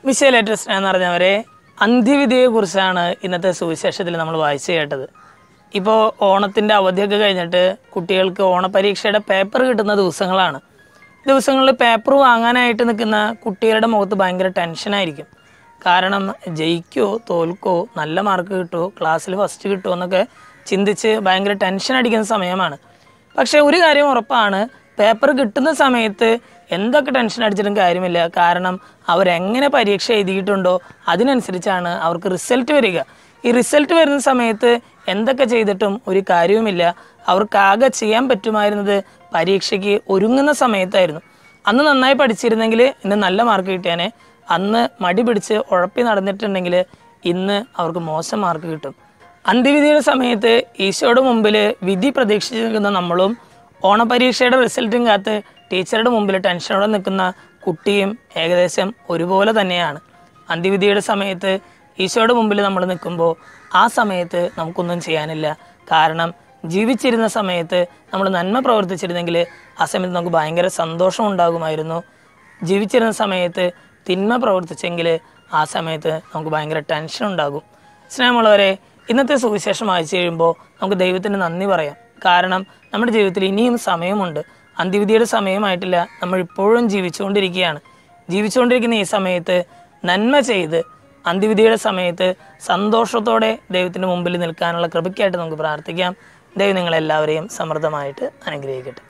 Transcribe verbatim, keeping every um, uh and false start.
മിശേലേറ്റ സ്നേഹം നിറഞ്ഞവരെ, അന്ത്യവിധിയെക്കുറിച്ചാണ് ഇന്നത്തെ സുവിശേഷത്തിൽ നമ്മൾ വായിച്ചു കേട്ടത്. ഇപ്പോൾ ഓണത്തിൻ്റെ അവധിയൊക്കെ കഴിഞ്ഞിട്ട് കുട്ടികൾക്ക് ഓണപരീക്ഷയുടെ പേപ്പർ കിട്ടുന്ന ദിവസങ്ങളാണ്. ദിവസങ്ങളിൽ പേപ്പർ വാങ്ങാനായിട്ട് നിൽക്കുന്ന കുട്ടികളുടെ മുഖത്ത് ഭയങ്കര ടെൻഷനായിരിക്കും. കാരണം ജയിക്കുമോ തോൽക്കോ, നല്ല മാർക്ക് കിട്ടുമോ, ക്ലാസ്സിൽ ഫസ്റ്റ് കിട്ടുമോ എന്നൊക്കെ ചിന്തിച്ച് ഭയങ്കര ടെൻഷൻ അടിക്കുന്ന സമയമാണ്. പക്ഷേ ഒരു കാര്യം ഉറപ്പാണ്, പേപ്പർ കിട്ടുന്ന സമയത്ത് എന്തൊക്കെ ടെൻഷൻ അടിച്ചിട്ടും കാര്യമില്ല. കാരണം അവരെങ്ങനെ പരീക്ഷ എഴുതിയിട്ടുണ്ടോ അതിനനുസരിച്ചാണ് അവർക്ക് റിസൾട്ട് വരിക. ഈ റിസൾട്ട് വരുന്ന സമയത്ത് എന്തൊക്കെ ചെയ്തിട്ടും ഒരു കാര്യവുമില്ല. അവർക്കാകെ ചെയ്യാൻ പറ്റുമായിരുന്നത് പരീക്ഷയ്ക്ക് ഒരുങ്ങുന്ന സമയത്തായിരുന്നു. അന്ന് നന്നായി പഠിച്ചിരുന്നെങ്കിൽ ഇന്ന് നല്ല മാർക്ക് കിട്ടിയാനെ. അന്ന് മടി പിടിച്ച് ഉഴപ്പി നടന്നിട്ടുണ്ടെങ്കിൽ ഇന്ന് അവർക്ക് മോശം മാർക്ക് കിട്ടും. അന്ത്യവിധിയുടെ സമയത്ത് ഈശോയുടെ മുമ്പിൽ വിധി പ്രതീക്ഷിച്ച് നിൽക്കുന്ന നമ്മളും ഓണപരീക്ഷയുടെ റിസൾട്ടും കാത്ത് ടീച്ചറുടെ മുമ്പിൽ ടെൻഷനോടെ നിൽക്കുന്ന കുട്ടിയും ഏകദേശം ഒരുപോലെ തന്നെയാണ്. അന്ത്യവിധിയുടെ സമയത്ത് ഈശോയുടെ മുമ്പിൽ നമ്മൾ നിൽക്കുമ്പോൾ ആ സമയത്ത് നമുക്കൊന്നും ചെയ്യാനില്ല. കാരണം ജീവിച്ചിരുന്ന സമയത്ത് നമ്മൾ നന്മ പ്രവർത്തിച്ചിരുന്നെങ്കിൽ ആ സമയത്ത് നമുക്ക് ഭയങ്കര സന്തോഷം ഉണ്ടാകുമായിരുന്നു. ജീവിച്ചിരുന്ന സമയത്ത് തിന്മ പ്രവർത്തിച്ചെങ്കിൽ ആ സമയത്ത് നമുക്ക് ഭയങ്കര ടെൻഷൻ ഉണ്ടാകും. സ്നേഹമുള്ളവരെ, ഇന്നത്തെ സുവിശേഷം വായിച്ചു കഴിയുമ്പോൾ നമുക്ക് ദൈവത്തിന് നന്ദി പറയാം. കാരണം നമ്മുടെ ജീവിതത്തിൽ ഇനിയും സമയമുണ്ട്. അന്ത്യവിധിയുടെ സമയമായിട്ടില്ല, നമ്മൾ ഇപ്പോഴും ജീവിച്ചുകൊണ്ടിരിക്കുകയാണ്. ജീവിച്ചുകൊണ്ടിരിക്കുന്ന ഈ സമയത്ത് നന്മ ചെയ്ത് അന്ത്യവിധിയുടെ സമയത്ത് സന്തോഷത്തോടെ ദൈവത്തിൻ്റെ മുമ്പിൽ നിൽക്കാനുള്ള കൃപയ്ക്കായിട്ട് നമുക്ക് പ്രാർത്ഥിക്കാം. ദൈവം നിങ്ങളെല്ലാവരെയും സമൃദ്ധമായിട്ട് അനുഗ്രഹിക്കട്ടെ.